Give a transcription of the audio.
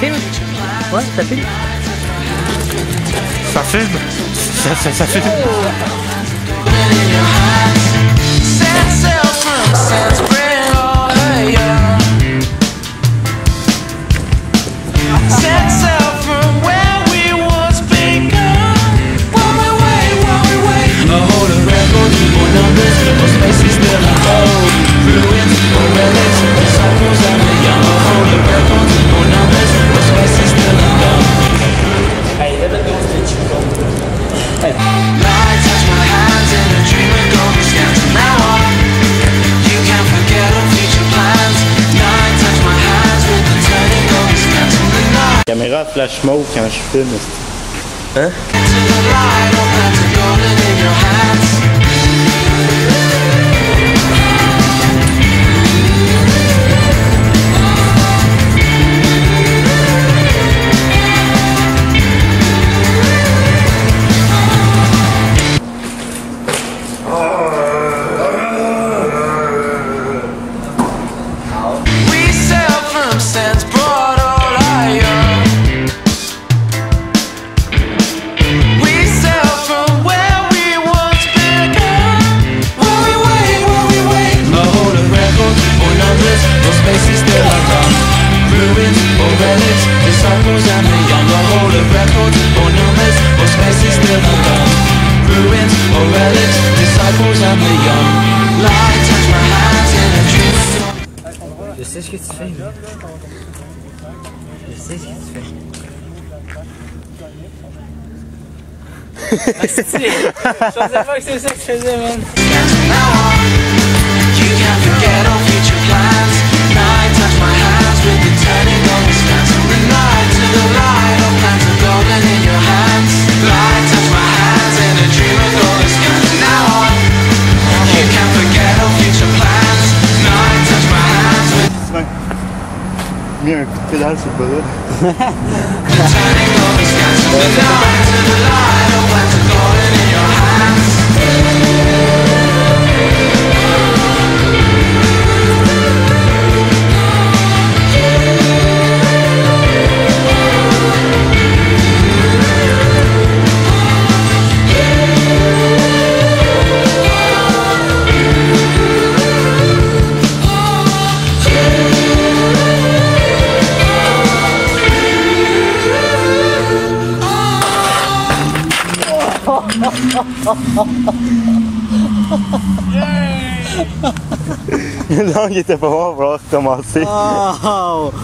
filme? Ouais, ça filme. Ça filme? Ça filme? La caméra flash mauve quand je filme. Hein? Je sais ce que tu fais. Je sais ce que tu fais. Je pensais pas que c'est ça que tu faisais, man. Mis un coup de pédale sur le bras. Non, il était pas bon, il va falloir recommencer. Oh.